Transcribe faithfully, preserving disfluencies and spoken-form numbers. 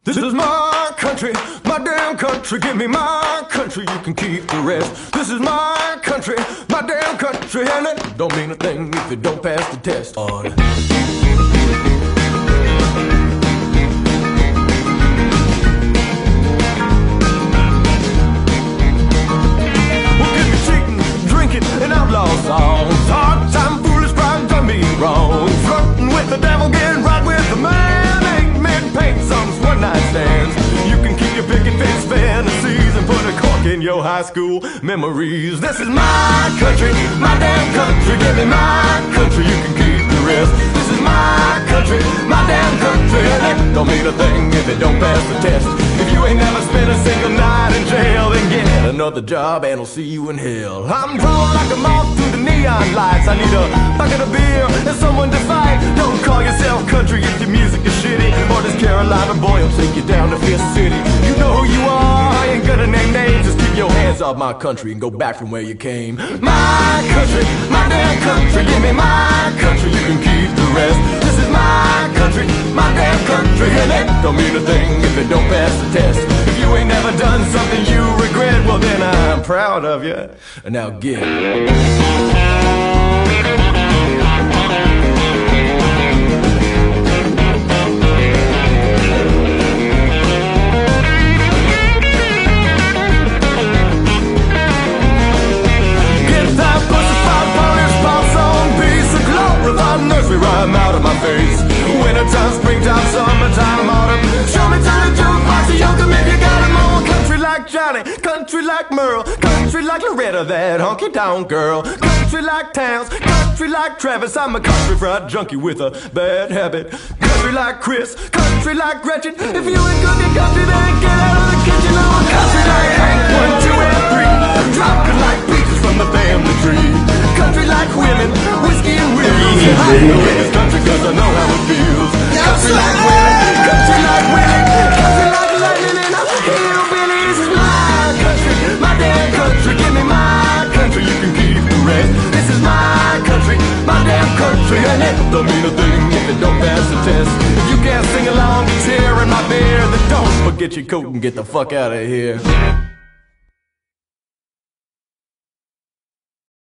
This is my country, my damn country. Give me my country, you can keep the rest. This is my country, my damn country, and it don't mean a thing if it don't pass the test. On. Well, give me cheating, drinking, and outlaw songs. Hard time, foolish pride, done me wrong. Flirting with the devil, getting right with the man. Ain't men paint songs, one night stands. You can keep your picket fence fantasies and put a cork in your high school memories. This is my country, my damn country. Give me my country, you can keep the rest. This is my country, my damn country, and it don't mean a thing if it don't pass the test. If you ain't never spent a single night in jail, then get another job and I'll see you in hell. I'm drawn like a moth through the neon lights. I need a bucket of beer and someone to fight. Don't call yourself country if your music is shitty, or this Carolina boy will take you down to Fifth City. You know who you are, I ain't gonna name names. Just keep your hands off my country and go back from where you came. My country, my damn country. Give me my country, you can keep the rest. This is my country, my damn country, and it don't mean a thing if it don't pass the test. If you ain't never done something you regret, well then I'm proud of you. Now get it. Nursery rhyme out of my face. Wintertime, springtime, summertime, autumn. Show me time to jukebox a yoke 'em if you got 'em all. Country like Johnny, country like Merle, country like Loretta, that honky down girl. Country like Towns, country like Travis. I'm a country fried junkie with a bad habit. Country like Chris, country like Gretchen. If you ain't cooking country, then get out of the kitchen. I'm a country like Hank, one, two, and three. Dropping like peaches from the family tree. Country like women, whiskey and wheels. I know this country 'cause I know how it feels. Country like women, country like women, country like lightning and a hillbilly. This is my country, my damn country. Give me my country, you can keep the rest. This is my country, my damn country, and it don't mean a thing if it don't pass the test. If you can't sing along to tearing my beer, then don't forget your coat and get the fuck out of here.